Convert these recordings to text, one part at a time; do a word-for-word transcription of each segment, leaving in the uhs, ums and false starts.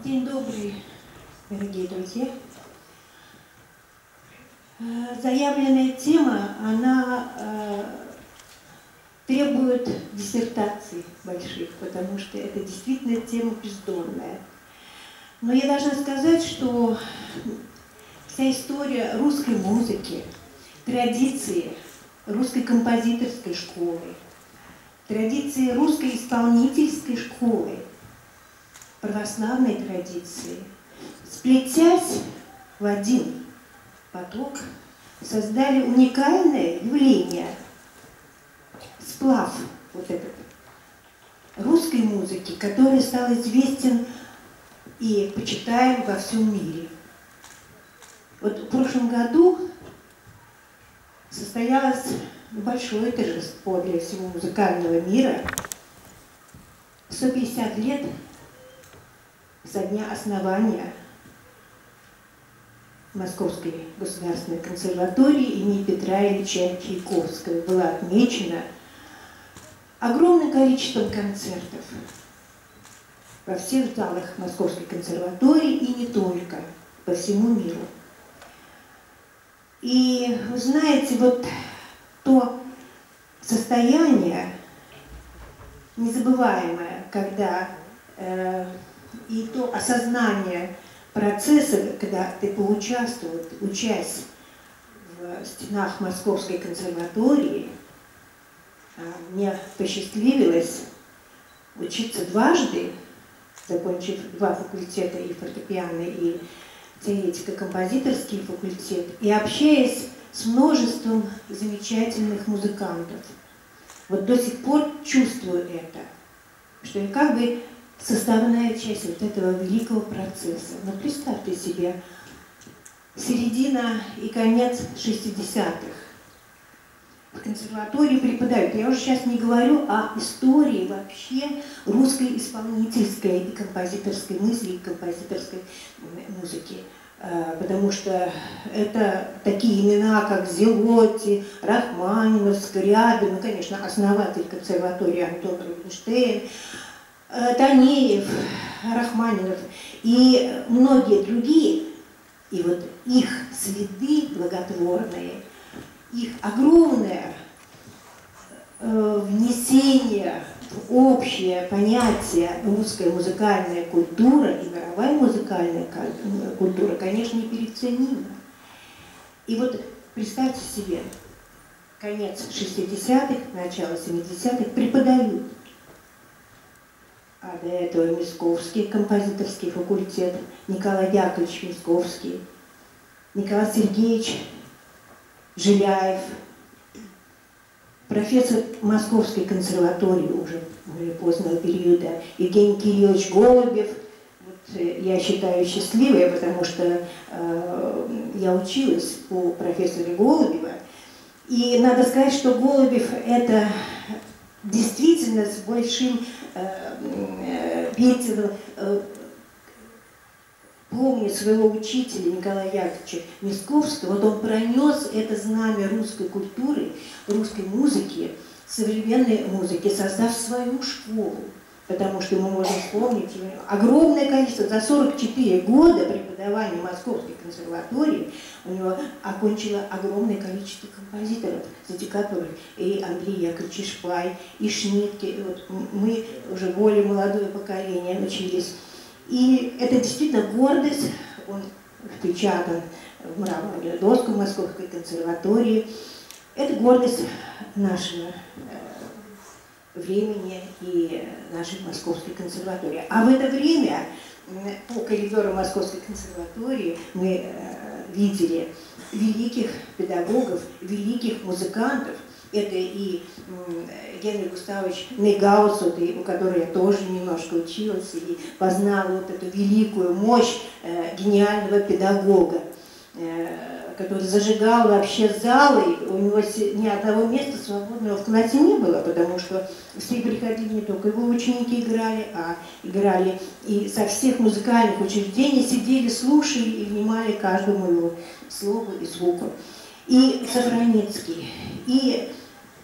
День добрый, дорогие друзья. Заявленная тема, она э, требует диссертаций больших, потому что это действительно тема бездонная. Но я должна сказать, что вся история русской музыки, традиции русской композиторской школы, традиции русской исполнительской школы, православной традиции, сплетясь в один поток, создали уникальное явление, сплав вот этот русской музыки, который стал известен и почитаем во всем мире. Вот в прошлом году состоялось большое торжество для всего музыкального мира. сто пятьдесят лет со дня основания Московской государственной консерватории имени Петра Ильича Чайковского была отмечена огромным количеством концертов во всех залах Московской консерватории и не только, по всему миру. И вы знаете, вот то состояние незабываемое, когда э, и то осознание процесса, когда ты поучаствовал, учась в стенах Московской консерватории, мне посчастливилось учиться дважды, закончив два факультета, и фортепианный, и теоретико-композиторский факультет, и общаясь с множеством замечательных музыкантов. Вот до сих пор чувствую это, что я как бы составная часть вот этого великого процесса. Но представьте себе, середина и конец шестидесятых. В консерватории преподают. Я уже сейчас не говорю о истории вообще русской исполнительской и композиторской мысли, и композиторской музыки. Потому что это такие имена, как Зелотти, Рахманинов, Скрябин, ну, конечно, основатель консерватории Антон Рубинштейн, Танеев, Рахманинов и многие другие. И вот их следы благотворные, их огромное э, внесение в общее понятие русская музыкальная культура и мировая музыкальная культура, конечно, непереоценима. И вот представьте себе, конец шестидесятых, начало семидесятых преподают. А до этого Мисковский композиторский факультет, Николай Яковлевич Мисковский, Николай Сергеевич Жиляев, профессор Московской консерватории уже более позднего периода Евгений Кириллович Голубев. Вот, я считаю счастливой, потому что э, я училась у профессора Голубева. И надо сказать, что Голубев это действительно с большим э, э, э, помню своего учителя Николая Яковлевича Мисковского, вот он пронес это знамя русской культуры, русской музыки, современной музыки, создав свою школу. Потому что мы можем вспомнить огромное количество, за сорок четыре года преподавания Московской консерватории у него окончило огромное количество композиторов, среди которых и Андрей Яковлевич Шпай, и Шнитке. И вот мы уже более молодое поколение учились. И это действительно гордость, он впечатан в мраморную доску Московской консерватории. Это гордость нашего времени и нашей Московской консерватории. А в это время по коридору Московской консерватории мы видели великих педагогов, великих музыкантов. Это и Генрих Густавович Нейгаус, у которого я тоже немножко училась и познала вот эту великую мощь э, гениального педагога, э, который зажигал вообще залы. У него ни одного места свободного в классе не было, потому что все приходили, не только его ученики играли, а играли и со всех музыкальных учреждений, сидели, слушали и внимали каждому его слову и звуку. И Сохраницкий, и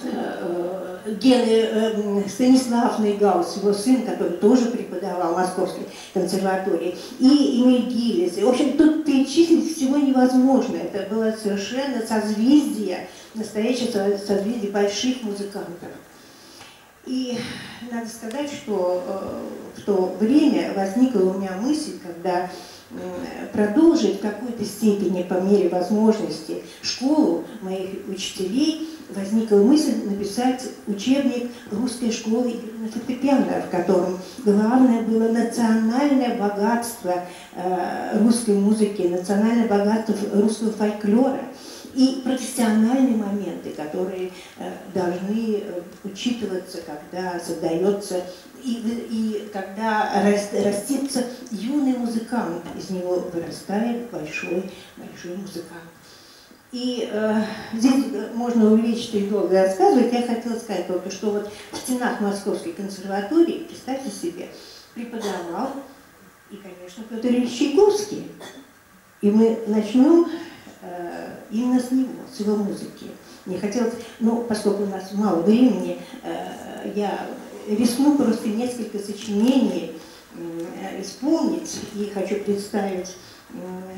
Гены, Станислав Нейгаус, его сын, который тоже преподавал в Московской консерватории, и Эмиль Гиллес. В общем, тут перечислить всего невозможно. Это было совершенно созвездие, настоящее созвездие больших музыкантов. И надо сказать, что в то время возникла у меня мысль, когда продолжить в какой-то степени, по мере возможности, школу моих учителей, возникла мысль написать учебник русской школы игры на фортепиано, в котором главное было национальное богатство русской музыки, национальное богатство русского фольклора и профессиональные моменты, которые должны учитываться, когда создается и, и когда растится юный музыкант, из него вырастает большой, большой музыкант. И э, здесь можно увеличить и долго рассказывать. Я хотела сказать только, что вот в стенах Московской консерватории, представьте себе, преподавал и, конечно, Петр Ильич Чайковский. И мы начнем э, именно с него, с его музыки. Мне хотелось, ну, поскольку у нас мало времени, э, я рискну просто несколько сочинений э, исполнить, и хочу представить э,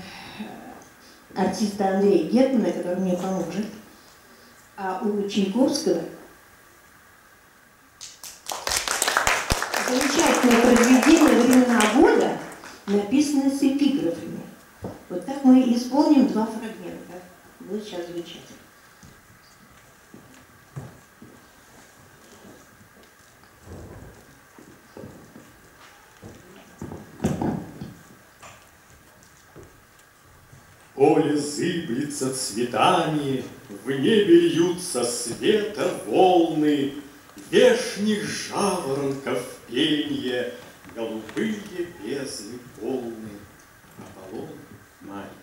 артиста Андрея Гетмана, который мне поможет. А у Чайковского замечательное произведение «Времена года», написано с эпиграфами. Вот так мы исполним два фрагмента. Будет сейчас звучать. Поле зыблется цветами, в небе льются света волны, вешних жаворонков пенье, голубые бездны полны. Аполлон Мариков.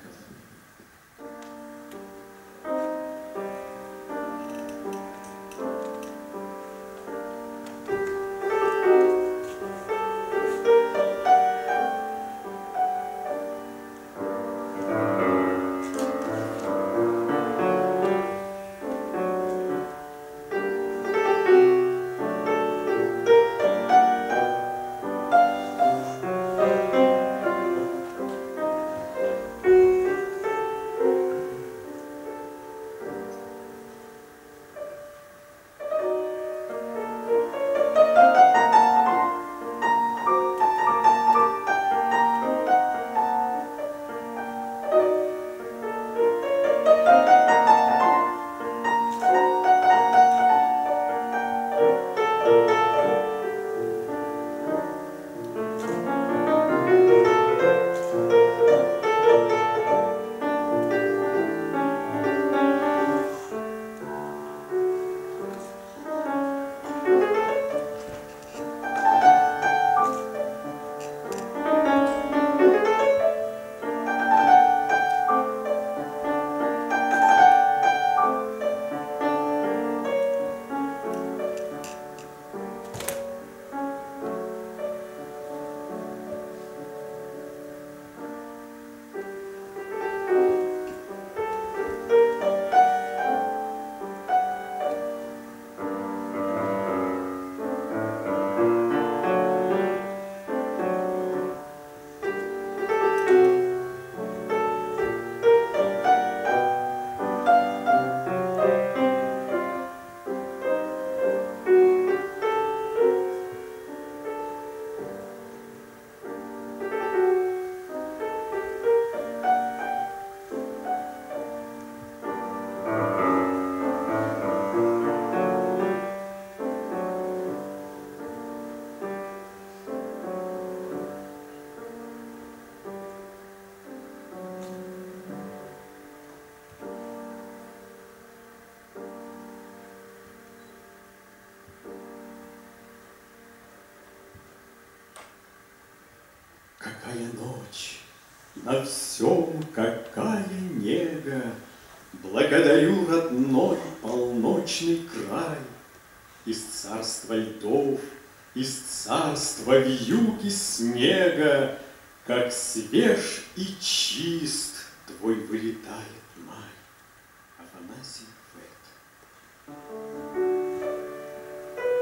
Какая ночь, на всем какая нега, благодарю родной полночный край. Из царства льдов, из царства вьюги снега, как свеж и чист твой вылетает май. Афанасий Фет.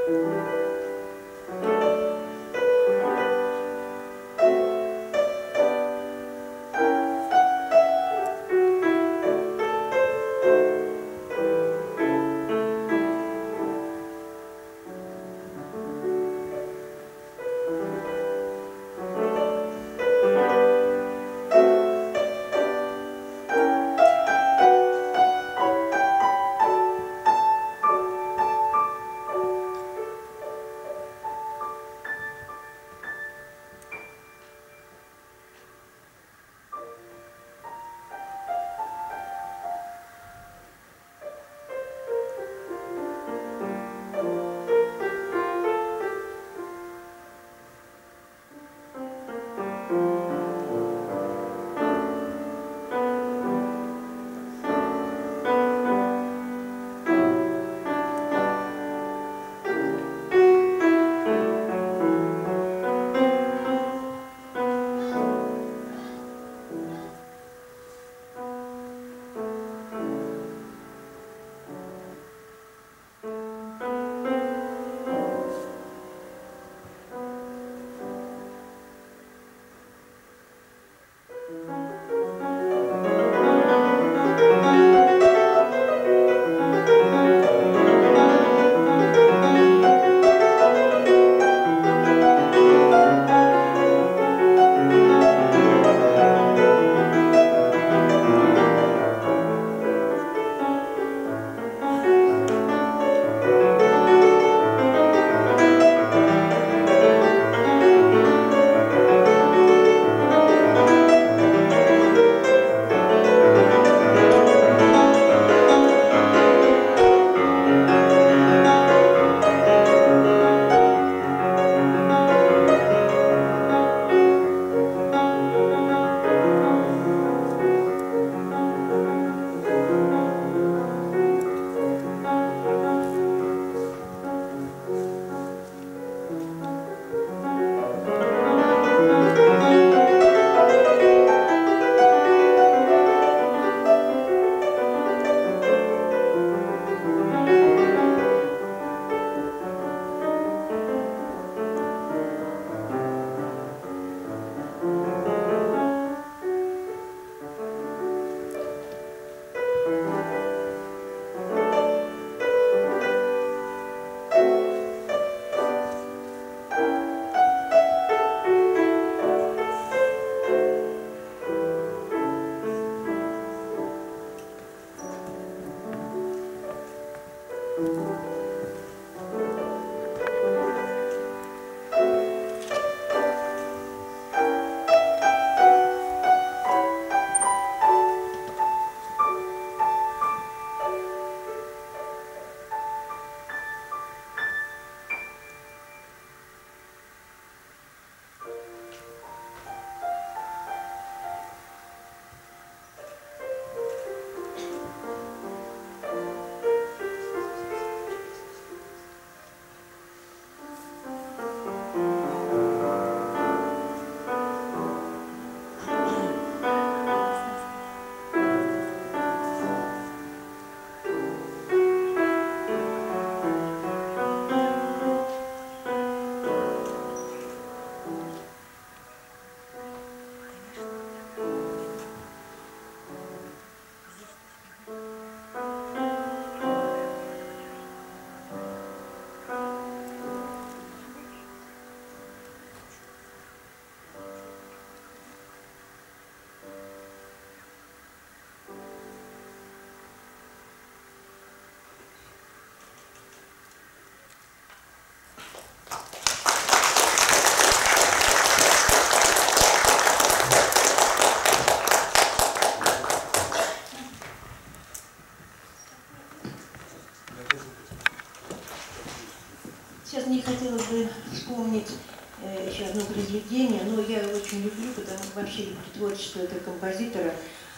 Сейчас мне хотелось бы вспомнить э, еще одно произведение, но я его очень люблю, потому что вообще люблю творчество этого композитора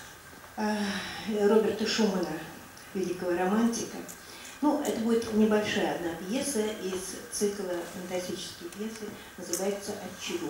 э, Роберта Шумана, великого романтика. Ну, это будет небольшая одна пьеса из цикла фантастические пьесы, называется «Отчего».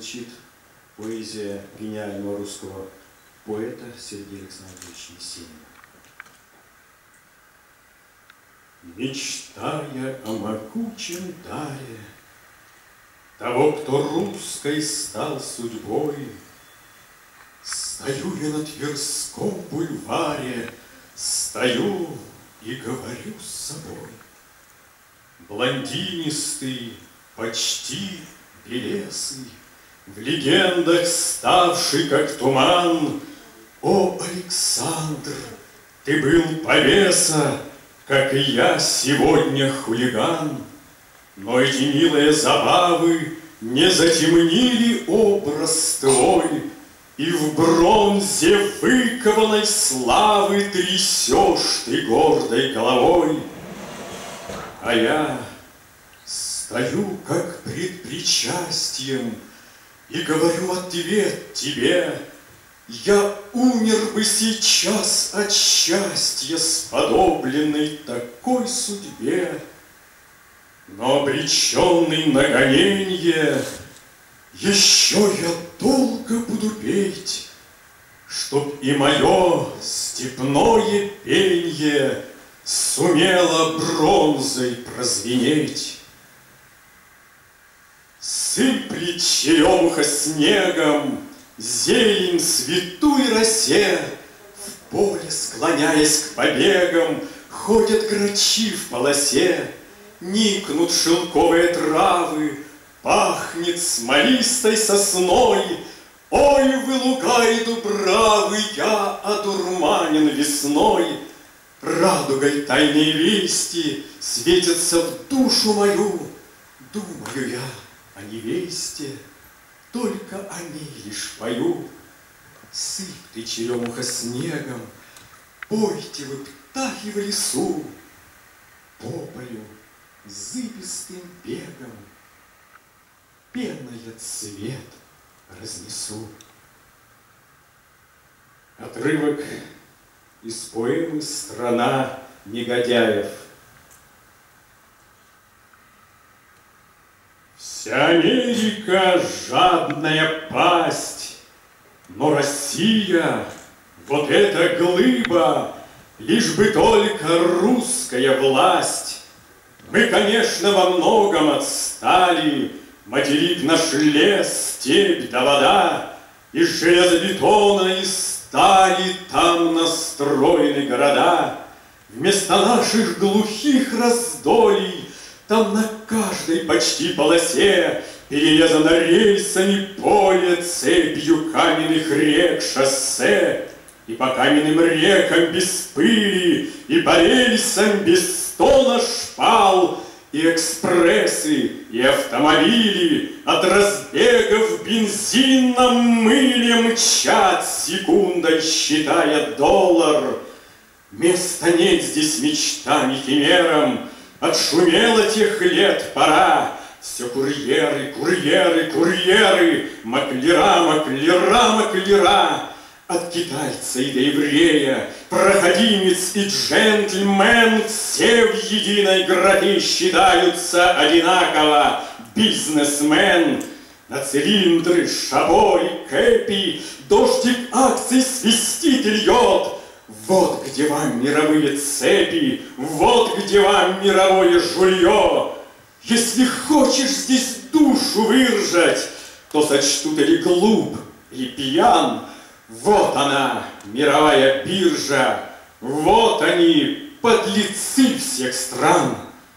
звучит поэзия гениального русского поэта Сергея Александровича Есенина. Мечтая о могучем даре того, кто русской стал судьбой, стою я на Тверском бульваре, стою и говорю с собой. Блондинистый, почти белесый, в легендах ставший как туман, о, Александр, ты был повеса, как и я сегодня хулиган. Но эти милые забавы не затемнили образ твой, и в бронзе выкованной славы трясешь ты гордой головой. А я стою, как пред причастием, и говорю ответ тебе: я умер бы сейчас от счастья, сподобленный такой судьбе. Но обреченный на гоненье, еще я долго буду петь, чтоб и мое степное пенье сумело бронзой прозвенеть. Сыплет черемуха снегом, зелень святой росе, в поле, склоняясь к побегам, ходят грачи в полосе. Никнут шелковые травы, пахнет смолистой сосной. Ой, вы, луга и дубравы, я одурманен весной. Радугой тайной вести светятся в душу мою. Думаю я о невесте, только о ней лишь пою. Сыпь ты, черемуха, снегом, пойте вы, птахи, в лесу. По полю зыбистым бегом пеной цвет разнесу. Отрывок из поэмы «Страна негодяев». Вся Америка — жадная пасть, но Россия — вот эта глыба, лишь бы только русская власть. Мы, конечно, во многом отстали, материк наш лес, степь да вода, из железобетона и стали там настроены города. Вместо наших глухих раздолий там на каждой почти полосе перерезано рельсами поле, цепью каменных рек шоссе. И по каменным рекам без пыли, и по рельсам без стона шпал, и экспрессы, и автомобили от разбегов в бензинном мыле мчат, секундой считая доллар. Места нет здесь мечтам и химерам, отшумела тех лет пора. Все курьеры, курьеры, курьеры, маклера, маклера, маклера. От китайца и до еврея, проходимец и джентльмен, все в единой графе считаются одинаково бизнесмен. На цилиндры, шабой, кэпи дождик акций свистит и льет. Вот где вам мировые цепи, вот где вам мировое жулье. Если хочешь здесь душу выражать, то сочтут или глуп, или пьян. Вот она, мировая биржа, вот они, подлецы всех стран.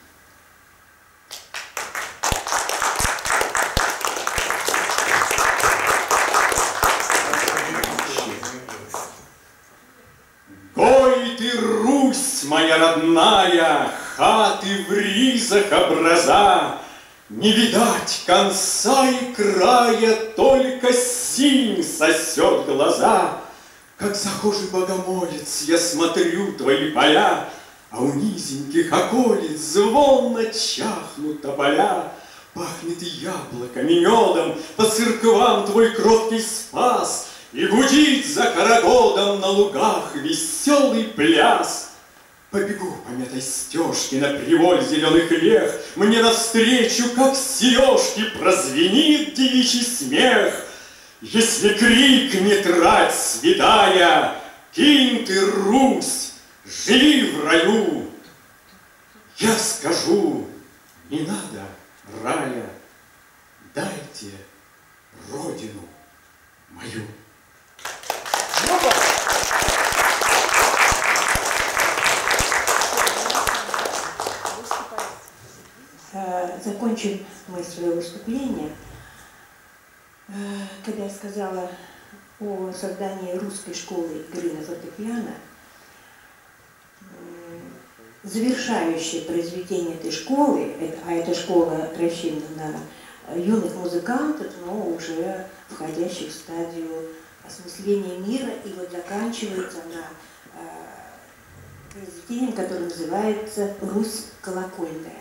Гой ты, Русь моя родная, хаты в ризах образа, не видать конца и края, только синь сосет глаза. Как захожий богомолец я смотрю твои поля, а у низеньких околиц звонно чахнут тополя. Пахнет яблоками, медом, по церквам твой кроткий спас, и гудит за карагодом на лугах веселый пляс. Побегу по мятой стежке на приволь зеленых лех, мне навстречу, как сережки, прозвенит девичий смех. Если крикнет рать святая, кинь ты, Русь, живи в раю, я скажу, не надо рая, дайте родину мою. Закончим мы свое выступление, когда я сказала о создании русской школы игры на фортепиано. Завершающее произведение этой школы, а эта школа рассчитана на юных музыкантов, но уже входящих в стадию осмысления мира, и вот заканчивается она произведением, которое называется «Русь колокольная».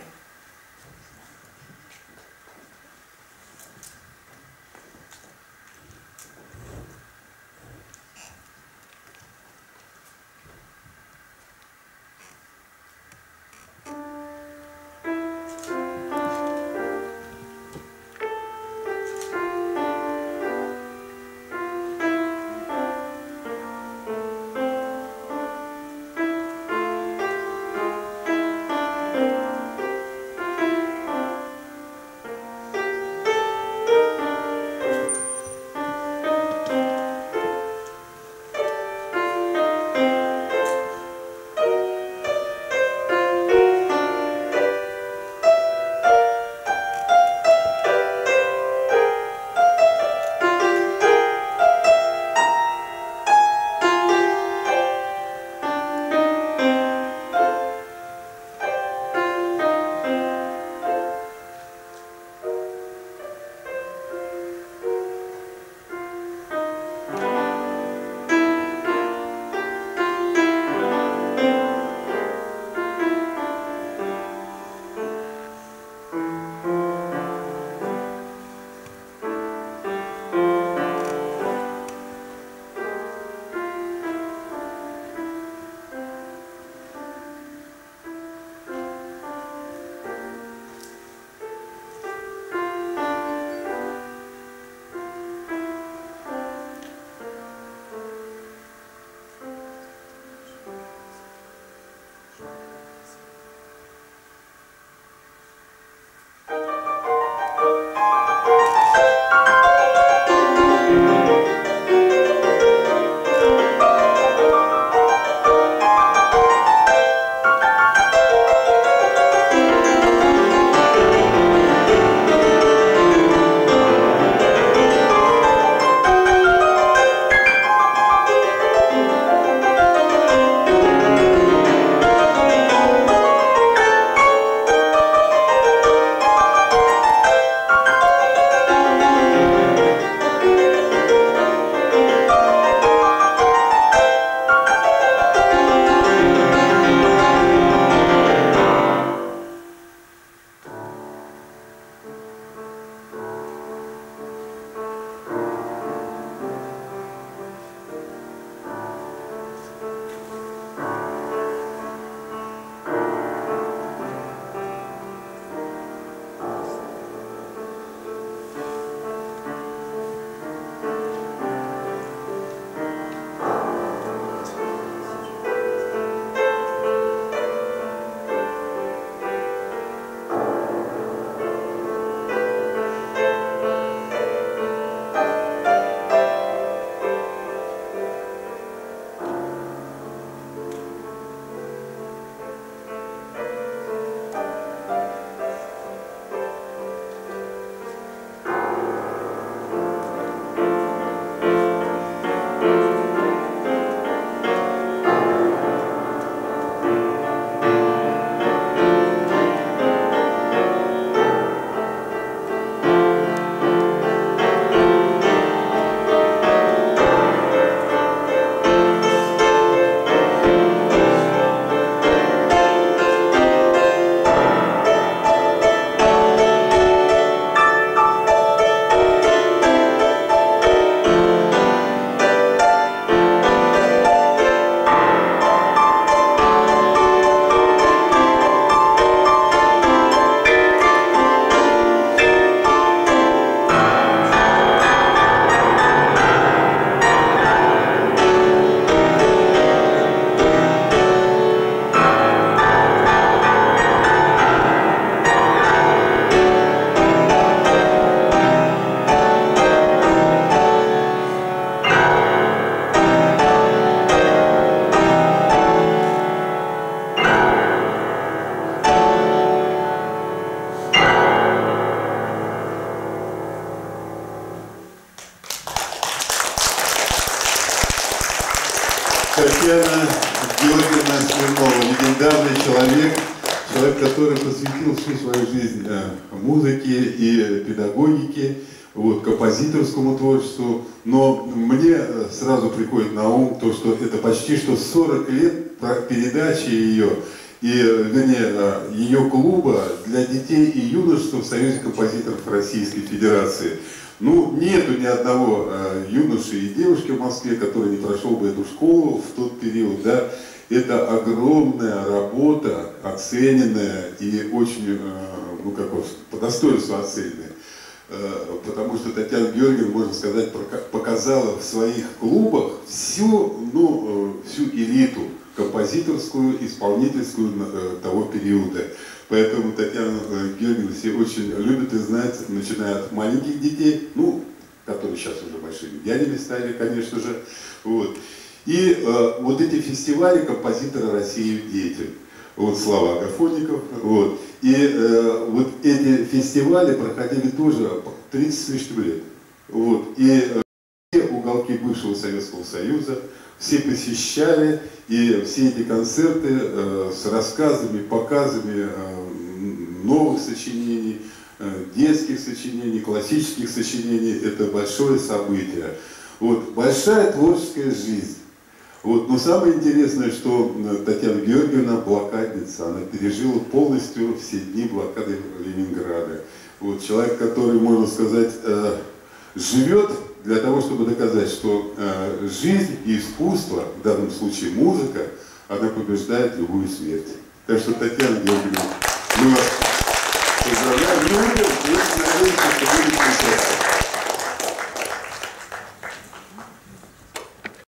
Татьяна Георгиевна Смирнова, легендарный человек, человек, который посвятил всю свою жизнь музыке и педагогике, вот, композиторскому творчеству. Но мне сразу приходит на ум то, что это почти что сорок лет передачи ее, и, вернее, ее клуба для детей и юношества в Союзе композиторов Российской Федерации. Ну, нету ни одного э, юноши и девушки в Москве, который не прошел бы эту школу в тот период, да. Это огромная работа, оцененная и очень, э, ну, как вот, по достоинству оцененная. Э, потому что Татьяна Георгиевна, можно сказать, показала в своих клубах всю, ну, э, всю элиту композиторскую, исполнительскую э, того периода. Поэтому Татьяна Георгиевна все очень любят и знают, начиная от маленьких детей, ну, которые сейчас уже большими дядями стали, конечно же. Вот. И э, вот эти фестивали композитора России детям. Вот слова Агафонников. Вот. И э, вот эти фестивали проходили тоже тридцать с лишним лет. Вот. И э, все уголки бывшего Советского Союза, все посещали, и все эти концерты э, с рассказами, показами э, новых сочинений, э, детских сочинений, классических сочинений, это большое событие. Вот, большая творческая жизнь. Вот, но самое интересное, что Татьяна Георгиевна блокадница, она пережила полностью все дни блокады Ленинграда. Вот, человек, который, можно сказать, э, живет для того, чтобы доказать, что э, жизнь и искусство, в данном случае музыка, она побеждает любую смерть. Так что, Татьяна Георгиевна, мы вас поздравляем. Мы надеемся, что будете